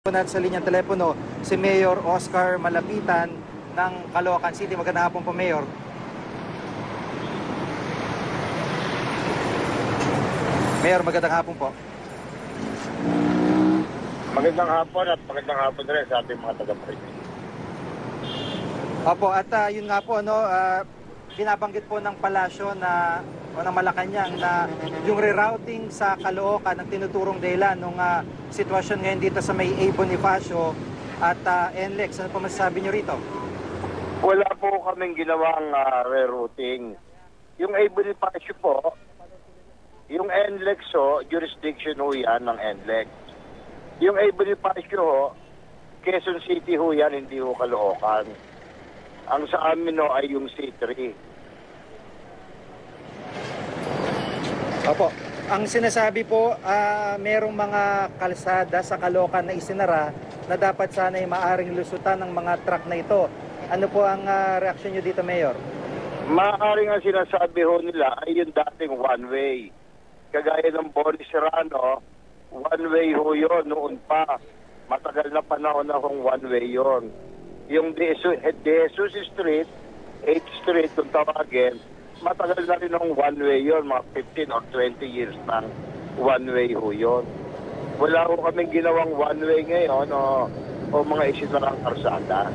Natin sa linyang telepono si Mayor Oscar Malapitan ng Caloocan City. Magandang hapon po, Mayor. Mayor, magandang hapon po. Magandang hapon at magandang hapon rin sa ating mga taga-pakinig. Opo, at yun nga po, binabanggit po ng palasyo o ng Malacanang na yung rerouting sa Caloocan ang tinuturong dahilan ng sitwasyon ngayon dito sa may A. Bonifacio at NLEX. Ano po masasabi nyo rito? Wala po kaming ginawang rerouting. Yung A. Bonifacio po, yung NLEX jurisdiction ho yan ng NLEX. Yung A. Bonifacio ho, Quezon City ho yan, hindi ho Caloocan. Ang sa amin ho ay yung C3. Opo. Ang sinasabi po, merong mga kalsada sa Caloocan na isinara na dapat sana ay maaring lusutan ng mga truck na ito. Ano po ang reaksyon nyo dito, Mayor? Maaring ang sinasabi ho nila ay yung dating one-way. Kagaya ng Boris Serrano, one-way ho yun noon pa. Matagal na panahon na hong one-way yun. Yung De Jesus Street, 8th Street, kung tawagin, matagal na rin ng one-way yun, mga 15 or 20 years ng one-way ho yun. Wala ho kaming ginawang one-way ngayon o mga isinarang karsada.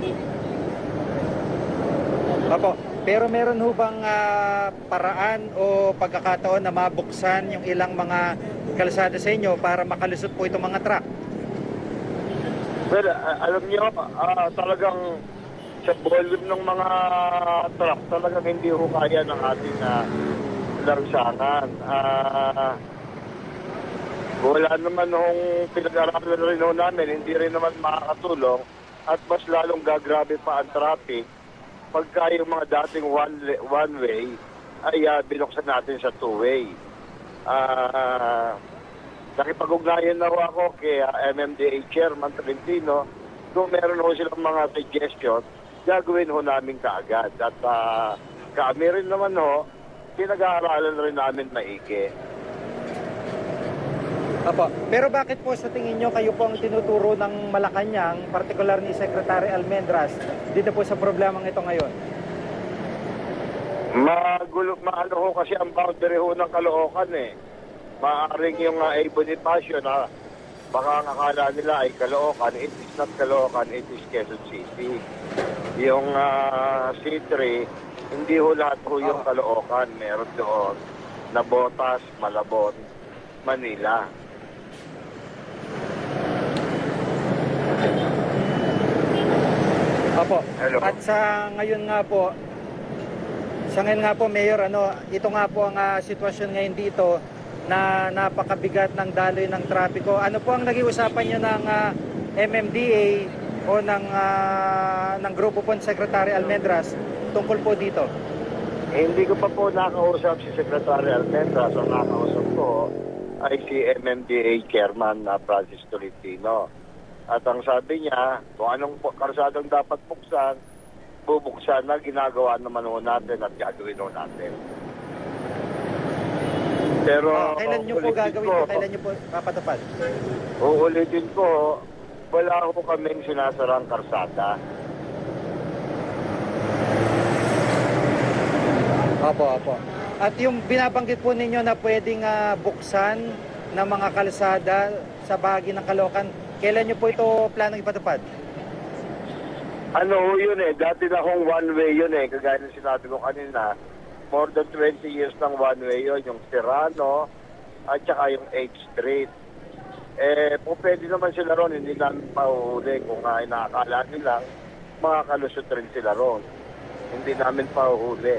Opo. Pero meron ho bang paraan o pagkakataon na mabuksan yung ilang mga kalsada sa inyo para makalusot po itong mga truck? Well, alam niyo, talagang sa volume ng mga truck, talagang hindi ho kaya ng ating lansangan. Wala naman hong pinag-aralan rin ho namin, hindi rin naman makakatulong at mas lalong gagrabe pa ang traffic pagka yung mga dating one-way ay binuksan natin sa two-way. Nakipag-ugnayan na ho ako kay MMDA Chairman Tolentino. Kung meron ho silang mga suggestion, gagawin ho namin kaagad. At kami rin naman ho, pinag-aaralan rin namin maigi. Opo. Pero bakit po sa tingin nyo kayo po ang tinuturo ng Malacanang, partikular ni Secretary Almendras, dito po sa problemang ito ngayon? Maano ho kasi ang boundary ho ng Caloocan eh. Maaring yung A. Bonifacio na baka ang akala nila ay Caloocan, it is not Caloocan, it is Quezon City. Yung C3, hindi ho lahat ho yung Caloocan. Meron doon Nabotas, Malabon, Manila. Opo. Hello. At sa ngayon nga po, Mayor, ito nga po ang sitwasyon ngayon dito na napakabigat ng daloy ng trapiko. Ano po ang naging usapan nyo ng MMDA o ng grupo po ni Secretary Almendras tungkol po dito? Hindi ko pa po nakausap si Secretary Almendras. Ang nakausap ko ay si MMDA Chairman Francis Tolentino. At ang sabi niya, kung anong karsadang dapat bubuksan na, ginagawa naman ho natin at gagawin ho natin. Pero kailan nyo po gagawin ito? Kailan nyo po papatupad? Uulitin ko, wala ho kaming sinasarang karsada. Opo. At yung binabanggit po ninyo na pwedeng buksan ng mga kalsada sa bahagi ng Caloocan, kailan nyo po ito planong ipatupad? Ano ho yun eh, dati na hong one-way yun eh, kagaya ng sinabi ko kanina, more than 20 years ng one-way yun, yung Serrano at saka yung 8th Street. Kung pwede naman sila ron, hindi namin pahuhuli. Kung nakakala nilang, makakalusot rin sila ron. Hindi namin pahuhuli.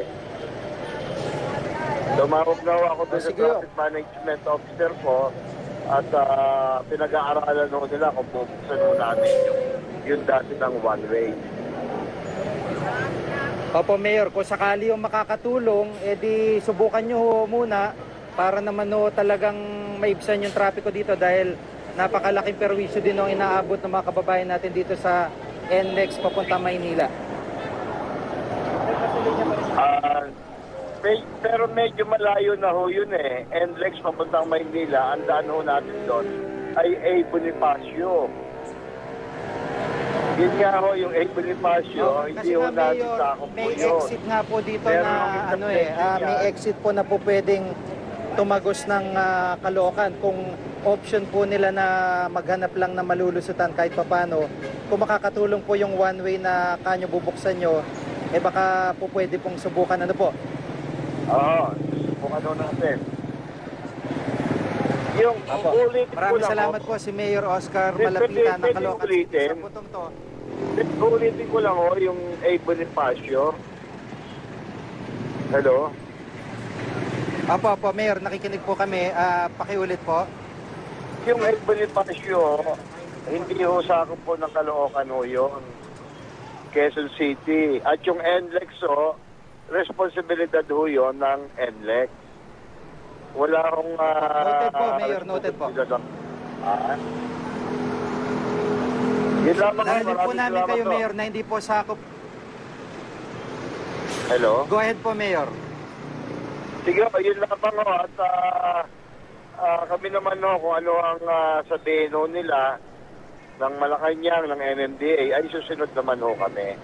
Tumawag na ako doon sa traffic management officer ko at pinag-aaralan ho nila kung bubuksan ho namin yung dati ng one-way. Opo, Mayor, kung sakali yung makakatulong, edi subukan nyo muna para naman talagang maibsan yung trapiko dito dahil napakalaking perwisyo din ang inaabot ng mga kababayan natin dito sa NLEX papunta Maynila. Pero medyo malayo na ho yun eh. NLEX papuntang Maynila, ang daan ho natin doon ay A. Bonifacio. Yun nga ho, yung 8 Bonifacio, hindi Kasi ho nga natin Mayor, sakop po may yun. exit nga po dito Pero na ang ano interpretation may yan- exit po na po pwedeng tumagos ng Caloocan kung option po nila na maghanap lang na malulusutan kahit papano. Kung makakatulong po yung one way na kanyo bubuksan nyo, eh baka po pwede pong subukan ano po. Oo, susubukan ho natin. Yung Apo. ulitin ko Maraming lang salamat ho, po si Mayor Oscar Pwede- Malapitan ng pwede Caloocan City ulitin? sa putong to. ulitin ko lang ho, yung 8 Bonifacio. Hello? Apo, Mayor, nakikinig po kami. Pakiulit po. Yung 8 Bonifacio, hindi ho sakop po ng Caloocan ho yun. Quezon City. At yung NLEX ho, responsibilidad ho yun ng NLEX. Wala akong... Noted po, Mayor, noted po. Ah. Yun lamang ho, Narinig po maraming namin salamat kayo, ho. Mayor, na hindi po sakop. Hello? Go ahead po, Mayor. Sige, yun lamang ho. At kami naman ho, kung ano ang sabihin ho nila ng Malacanang, ng MMDA, ay susunod naman ho kami.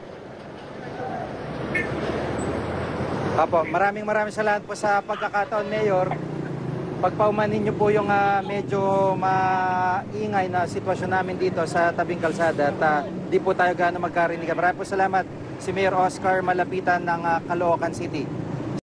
Apo, maraming salamat po sa pagkakataon, Mayor. Pagpaumanin niyo po yung medyo maingay na sitwasyon namin dito sa tabing kalsada at di po tayo gaano magkarinig. Maraming po salamat si Mayor Oscar Malapitan ng Caloocan City.